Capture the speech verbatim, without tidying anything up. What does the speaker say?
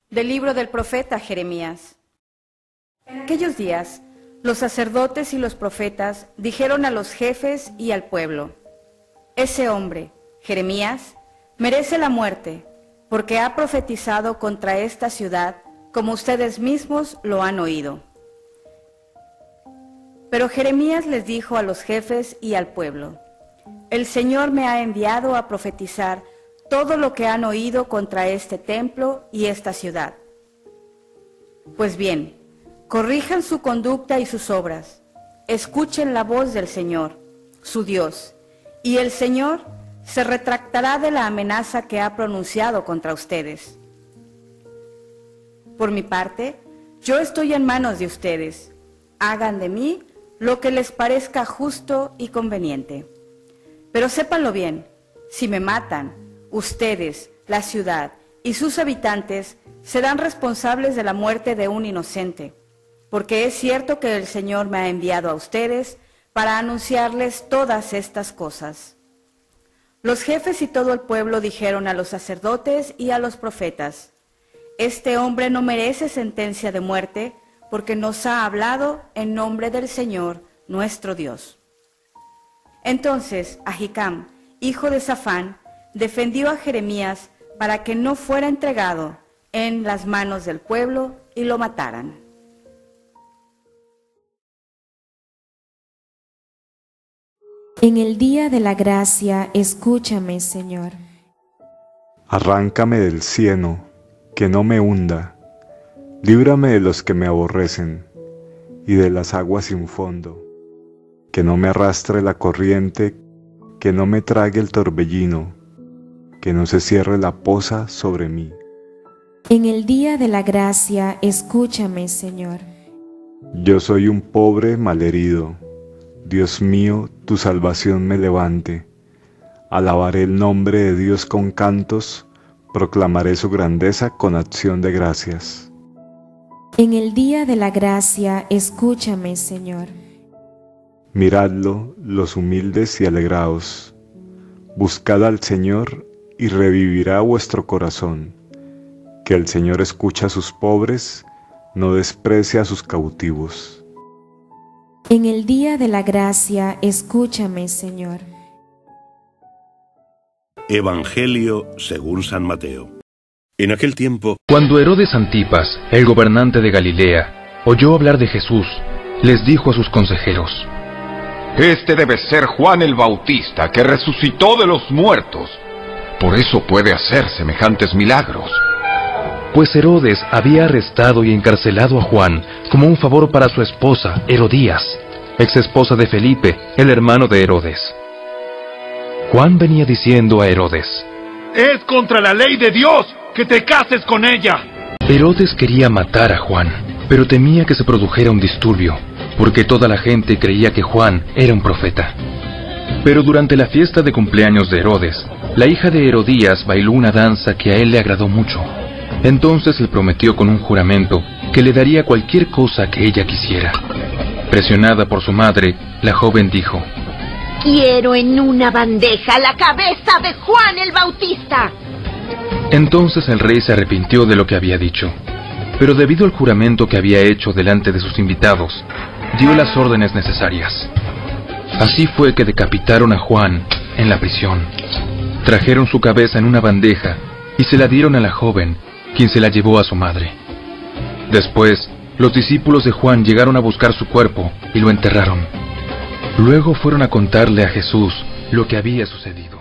Del libro del profeta Jeremías. En aquellos días, los sacerdotes y los profetas dijeron a los jefes y al pueblo: ese hombre, Jeremías, merece la muerte, porque ha profetizado contra esta ciudad, como ustedes mismos lo han oído. Pero Jeremías les dijo a los jefes y al pueblo: el Señor me ha enviado a profetizar todo lo que han oído contra este templo y esta ciudad. Pues bien, corrijan su conducta y sus obras, escuchen la voz del Señor, su Dios, y el Señor se retractará de la amenaza que ha pronunciado contra ustedes. Por mi parte, yo estoy en manos de ustedes. Hagan de mí lo que les parezca justo y conveniente. Pero sépanlo bien, si me matan, ustedes, la ciudad y sus habitantes serán responsables de la muerte de un inocente, porque es cierto que el Señor me ha enviado a ustedes para anunciarles todas estas cosas. Los jefes y todo el pueblo dijeron a los sacerdotes y a los profetas: este hombre no merece sentencia de muerte, porque nos ha hablado en nombre del Señor nuestro Dios. Entonces Ahicam, hijo de Safán, defendió a Jeremías para que no fuera entregado en las manos del pueblo y lo mataran. En el día de la gracia, escúchame, Señor. Arráncame del cieno, que no me hunda. Líbrame de los que me aborrecen, y de las aguas sin fondo. Que no me arrastre la corriente, que no me trague el torbellino, que no se cierre la poza sobre mí. En el día de la gracia, escúchame, Señor. Yo soy un pobre malherido. Dios mío, tu salvación me levante. Alabaré el nombre de Dios con cantos, proclamaré su grandeza con acción de gracias. En el día de la gracia, escúchame, Señor. Miradlo, los humildes, y alegraos. Buscad al Señor, y revivirá vuestro corazón. Que el Señor escucha a sus pobres, no desprecia a sus cautivos. En el día de la gracia, escúchame, Señor. Evangelio según San Mateo. En aquel tiempo, cuando Herodes Antipas, el gobernante de Galilea, oyó hablar de Jesús, les dijo a sus consejeros: Este debe ser Juan el Bautista, que resucitó de los muertos. Por eso puede hacer semejantes milagros. Pues Herodes había arrestado y encarcelado a Juan como un favor para su esposa, Herodías, ex esposa de Felipe, el hermano de Herodes. Juan venía diciendo a Herodes: ¡Es contra la ley de Dios que te cases con ella! Herodes quería matar a Juan, pero temía que se produjera un disturbio, porque toda la gente creía que Juan era un profeta. Pero durante la fiesta de cumpleaños de Herodes, la hija de Herodías bailó una danza que a él le agradó mucho. Entonces le prometió con un juramento que le daría cualquier cosa que ella quisiera. Presionada por su madre, la joven dijo: Quiero en una bandeja la cabeza de Juan el Bautista. Entonces el rey se arrepintió de lo que había dicho, pero debido al juramento que había hecho delante de sus invitados, dio las órdenes necesarias. Así fue que decapitaron a Juan en la prisión. Trajeron su cabeza en una bandeja y se la dieron a la joven, quien se la llevó a su madre. Después, los discípulos de Juan llegaron a buscar su cuerpo y lo enterraron. Luego fueron a contarle a Jesús lo que había sucedido.